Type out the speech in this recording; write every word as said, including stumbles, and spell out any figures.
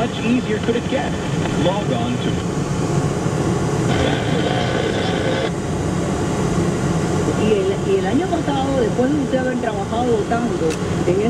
much easier could it get? Log on to... Y el, y el año pasado, después de usted haber trabajado tanto en